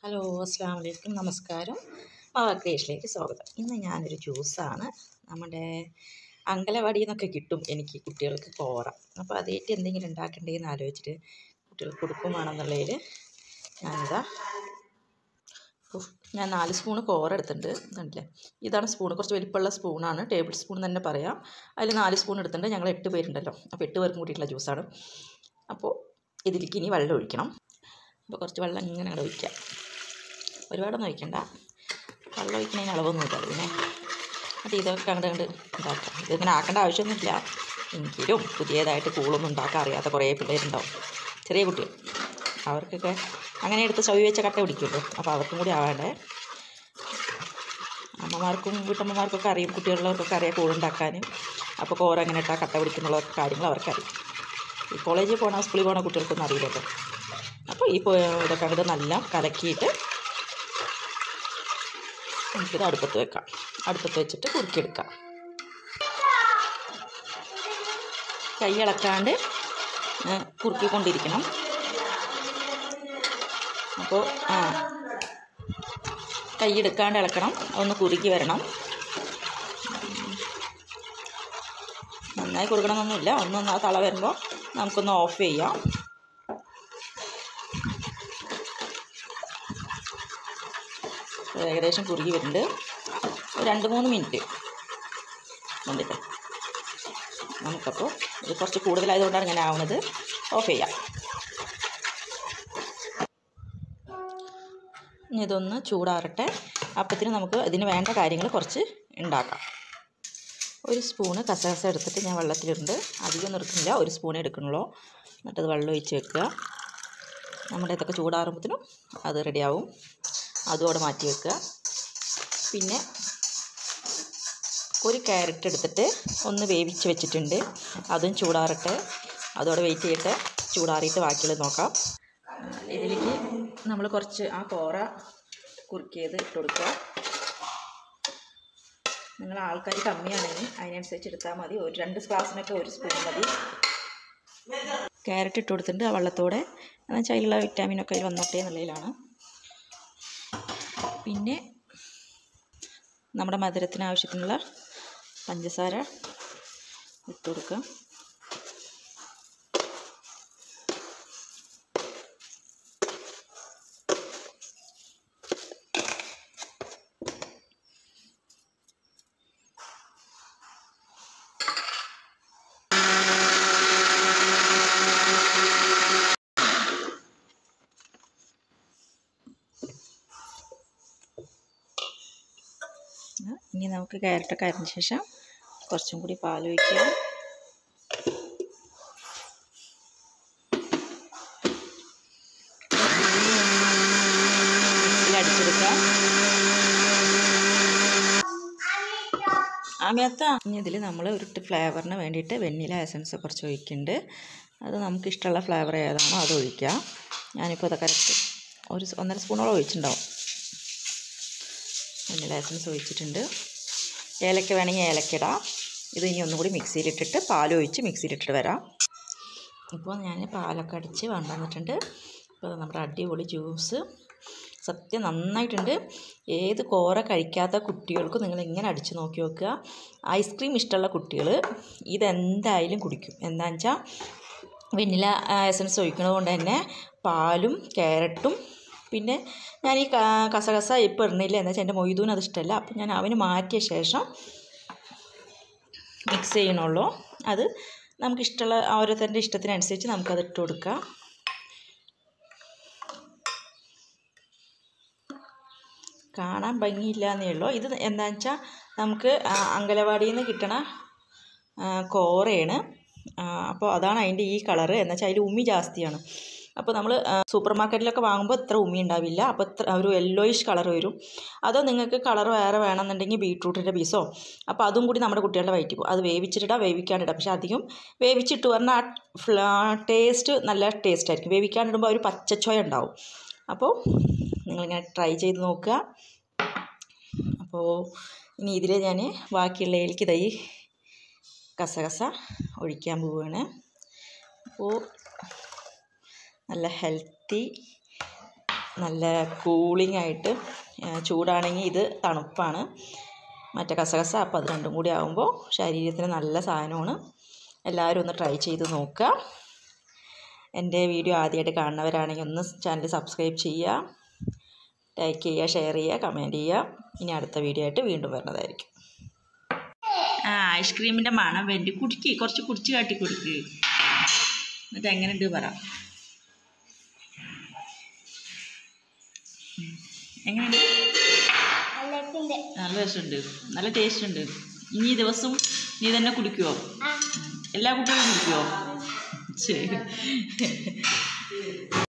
Hello അസ്സലാമു അലൈക്കും നമസ്കാരം. മവാ ക്രിയേഷനിലേക്ക് സ്വാഗതം. ഇന്ന് ഞാനൊരു ജ്യൂസാണ് നമ്മുടെ അങ്കലവാടിയിൽ നിന്നൊക്കെ കിട്ടും എനിക്ക് കുട്ടികൾക്ക് കോറ. അപ്പോൾ അതേറ്റ് എന്തെങ്കിലും ഉണ്ടാക്കണ്ടേന്ന് ആലോചിച്ചിട്ട് കുട്ടികൾക്ക് കൊടുക്കുവാണെന്നുള്ളതിൽ ഞാൻ 4 സ്പൂണ് കോറ എടുത്തിട്ടുണ്ട്. കണ്ടില്ലേ, ഇതാണ് സ്പൂൺ. കുറച്ച് വലിപ്പമുള്ള സ്പൂണാണ്, ടേബിൾ സ്പൂൺ തന്നെ പറയാം. അതിൽ 4 സ്പൂൺ എടുത്തിട്ടുണ്ട്. ഞങ്ങൾ 8 പേരുണ്ടല്ലോ, അപ്പോൾ 8 പേർക്കും കൂട്ടിയിട്ടുള്ള ജ്യൂസാണ്. അപ്പോൾ ഇതിലേക്ക് ഇനി വെള്ളം ഒഴിക്കണം. അപ്പോൾ കുറച്ച് വെള്ളം ഇങ്ങനെ അങ്ങോട്ട് ഒഴിക്കാം. ഒരുപാടൊന്നും ഒഴിക്കണ്ട, വെള്ളം ഒഴിക്കുന്നതിന് അളവൊന്നുമില്ല. പിന്നെ എന്നിട്ട് ഇതൊക്കെ അങ്ങോട്ട് ഉണ്ടാക്കാം. ഇതിങ്ങനെ ആക്കേണ്ട ആവശ്യമൊന്നുമില്ല. എങ്കിലും പുതിയതായിട്ട് കൂളൊന്നും ഉണ്ടാക്കാൻ അറിയാത്ത കുറേ പിള്ളേരുണ്ടാവും, ചെറിയ കുട്ടികൾ. അവർക്കൊക്കെ അങ്ങനെ എടുത്ത് ചവി വെച്ച കട്ട പിടിക്കുമല്ലോ, അപ്പോൾ അവർക്കും കൂടി ആവേണ്ടേ. അമ്മമാർക്കും വീട്ടമ്മമാർക്കൊക്കെ അറിയും, കുട്ടികളിലവർക്കൊക്കെ അറിയാം കൂടുണ്ടാക്കാൻ. അപ്പോൾ കോര എങ്ങനെ ഇട്ടാൽ കട്ട പിടിക്കുന്നുള്ള കാര്യങ്ങൾ അവർക്കറിയാം. ഈ കോളേജിൽ പോകണ സ്കൂളിൽ പോകണ കുട്ടികൾക്കൊന്നും അറിയില്ലല്ലോ. അപ്പോൾ ഇതൊക്കെ അങ്ങോട്ട് നല്ല കലക്കിയിട്ട് നമുക്കിത് അടുപ്പത്ത് വെക്കാം. അടുപ്പത്ത് വെച്ചിട്ട് കുറുക്കിയെടുക്കാം. കൈ ഇളക്കാണ്ട് കുറുക്കിക്കൊണ്ടിരിക്കണം. അപ്പോൾ കൈ എടുക്കാണ്ട് ഇളക്കണം, ഒന്ന് കുറുക്കി വരണം. നന്നായി കുറുക്കണമെന്നൊന്നുമില്ല. ഒന്നൊന്ന് ആ തള വരുമ്പോൾ നമുക്കൊന്ന് ഓഫ് ചെയ്യാം. ഏകദേശം കുറുകി വരുന്നുണ്ട്. 2-3 മിനിറ്റ് കണ്ടിട്ട് നമുക്കപ്പോൾ ഇത് കുറച്ച് കൂടുതലായതുകൊണ്ടാണ് ഇങ്ങനെ ആവുന്നത്. ഓഫ് ചെയ്യാം. ഇനി ഇതൊന്ന് ചൂടാറട്ടെ. അപ്പത്തിന് നമുക്ക് ഇതിന് വേണ്ട കാര്യങ്ങൾ കുറച്ച് ഉണ്ടാക്കാം. 1 സ്പൂണ് കസകസ എടുത്തിട്ട് ഞാൻ വെള്ളത്തിലിട്ടുണ്ട്. അധികം എടുക്കുന്നില്ല, 1 സ്പൂണേ എടുക്കണുള്ളൂ. എന്നിട്ടത് വെള്ളം ഒഴിച്ച് വെക്കുക. നമ്മുടെ ഇതൊക്കെ ചൂടാറുമ്പോഴത്തേനും അത് റെഡിയാവും. അതും അവിടെ മാറ്റി വെക്കുക. പിന്നെ 1 ക്യാരറ്റ് എടുത്തിട്ട് ഒന്ന് വേവിച്ച് വെച്ചിട്ടുണ്ട്. അതും ചൂടാറട്ടെ, അതോടെ വെയിറ്റ് ചെയ്തിട്ട് ചൂടാറിയിട്ട് ബാക്കിയുള്ളത് നോക്കാം. ഇതിലേക്ക് നമ്മൾ കുറച്ച് ആ കോറ കുറുക്കിയത് ഇട്ട് കൊടുക്കുക. നിങ്ങൾ ആൾക്കാർ കമ്മിയാണെങ്കിൽ അതിനനുസരിച്ച് എടുത്താൽ മതി. 2 ഗ്ലാസ്സിനൊക്കെ 1 സ്പൂൺ മതി. ക്യാരറ്റ് ഇട്ട് കൊടുത്തിട്ടുണ്ട് ആ വെള്ളത്തോടെ, എന്നുവെച്ചാൽ അതിലുള്ള വിറ്റാമിനൊക്കെ അതിൽ വന്നോട്ടെ എന്നുള്ളതിലാണ്. പിന്നെ നമ്മുടെ മധുരത്തിന് ആവശ്യത്തിനുള്ള പഞ്ചസാര ഇട്ട് കൊടുക്കുക. ഇനി നമുക്ക് ക്യാരറ്റൊക്കെ അരിഞ്ഞ ശേഷം കുറച്ചും കൂടി പാൽ ഒഴിക്കുക. അടിച്ചെടുക്കുക. ഇനി ഇതിൽ നമ്മൾ ഒരു ഫ്ലേവറിന് വേണ്ടിയിട്ട് വെനില എസൻസ് കുറച്ച് ഒഴിക്കുന്നുണ്ട്. അത് നമുക്ക് ഇഷ്ടമുള്ള ഫ്ലേവർ ഏതാണോ അത് ഒഴിക്കുക. ഞാനിപ്പോൾ അത് കറക്റ്റ് 1.5 സ്പൂണോളം ഒഴിച്ചിട്ടുണ്ടാവും. വെനില എസൻസ് ഒഴിച്ചിട്ടുണ്ട്. ഏലക്ക വേണമെങ്കിൽ ഏലക്ക ഇടാം. ഇത് ഇനി ഒന്നുകൂടി മിക്സിയിലിട്ടിട്ട് പാലൊഴിച്ച് മിക്സിയിലിട്ടിട്ട് വരാം. ഇപ്പോൾ ഞാൻ പാലൊക്കെ അടിച്ച് വന്നിട്ടുണ്ട്. ഇപ്പോൾ നമ്മുടെ അടിപൊളി ജ്യൂസ് സത്യം നന്നായിട്ടുണ്ട്. ഏത് കോറ കഴിക്കാത്ത കുട്ടികൾക്കും നിങ്ങൾ ഇങ്ങനെ അടിച്ച് നോക്കി നോക്കുക. ഐസ്ക്രീം ഇഷ്ടമുള്ള കുട്ടികൾ ഇതെന്തായാലും കുടിക്കും. എന്താണെന്ന് വെച്ചാൽ വെനില എസൻസ് ഒഴിക്കുന്നത് കൊണ്ട് തന്നെ പാലും ക്യാരറ്റും, പിന്നെ ഞാൻ ഈ കസകസ ഇപ്പോൾ ഇടുന്നില്ല. എന്താ വെച്ചാൽ എൻ്റെ മൊയ്തൂന് അത് ഇഷ്ടമല്ല. അപ്പം ഞാൻ അവന് മാറ്റിയ ശേഷം മിക്സ് ചെയ്യണുള്ളൂ. അത് നമുക്കിഷ്ടമുള്ള ഓരോരുത്തരുടെ ഇഷ്ടത്തിനനുസരിച്ച് നമുക്കത് ഇട്ട് കൊടുക്കാം. കാണാൻ ഭംഗിയില്ല എന്നേ ഉള്ളൂ. ഇത് എന്താണെന്ന് വെച്ചാൽ നമുക്ക് അങ്കലവാടിയിൽ നിന്ന് കിട്ടണ കോറയാണ്. അപ്പോൾ അതാണ് അതിൻ്റെ ഈ കളറ്. എന്ന് വെച്ചാൽ അതിൽ ഉമി ജാസ്തിയാണ്. അപ്പോൾ നമ്മൾ സൂപ്പർ മാർക്കറ്റിലൊക്കെ വാങ്ങുമ്പോൾ ഇത്ര ഉമി ഉണ്ടാവില്ല. അപ്പോൾ ഒരു യെല്ലോയിഷ് കളർ വരും. അതോ നിങ്ങൾക്ക് കളർ വേറെ വേണമെന്നുണ്ടെങ്കിൽ ബീട്രൂട്ടിൻ്റെ പീസോ, അപ്പോൾ അതും കൂടി നമ്മുടെ കുട്ടികളുടെ വയറ്റിൽ പോകും. അത് വേവിച്ചിട്ടിടാം, വേവിക്കാണ്ടിടാം. പക്ഷേ അധികം വേവിച്ചിട്ട് പറഞ്ഞാൽ ടേസ്റ്റ് നല്ല ടേസ്റ്റ് ആയിരിക്കും. വേവിക്കാണ്ടിടുമ്പോൾ ഒരു പച്ചച്ചോയ ഉണ്ടാവും. അപ്പോൾ നിങ്ങളിങ്ങനെ ട്രൈ ചെയ്ത് നോക്കുക. അപ്പോൾ ഇനി ഇതിൽ ഞാൻ ബാക്കിയുള്ളതിലേക്ക് തൈ കസകസ ഒഴിക്കാൻ പോവുകയാണ്. അപ്പോൾ നല്ല ഹെൽത്തി നല്ല കൂളിംഗ് ആയിട്ട്, ചൂടാണെങ്കിൽ ഇത് തണുപ്പാണ്, മറ്റേ കസകസ. അപ്പോൾ അത് രണ്ടും കൂടി ആകുമ്പോൾ ശരീരത്തിന് നല്ല സാധനമാണ്. എല്ലാവരും ഒന്ന് ട്രൈ ചെയ്ത് നോക്കുക. എൻ്റെ വീഡിയോ ആദ്യമായിട്ട് കാണുന്നവരാണെങ്കിൽ ഒന്ന് ചാനൽ സബ്സ്ക്രൈബ് ചെയ്യുക, ലൈക്ക് ചെയ്യുക, ഷെയർ ചെയ്യുക, കമൻറ്റ് ചെയ്യുക. ഇനി അടുത്ത വീഡിയോ ആയിട്ട് വീണ്ടും വരുന്നതായിരിക്കും. ഐസ്ക്രീമിൻ്റെ മണം വേണ്ടി കുടിക്ക്, കുറച്ച് കുടിച്ച് കാട്ടി കൊടുക്ക്. എന്നിട്ട് എങ്ങനെയുണ്ട് പറ. എങ്ങനെയുണ്ട്? നല്ല രസമുണ്ട്, നല്ല ടേസ്റ്റ് ഉണ്ട്. ഇനി ദിവസം നീ തന്നെ കുടിക്കുമോ? എല്ലാ കുട്ടികളും കുടിക്കുമോ? ശരി.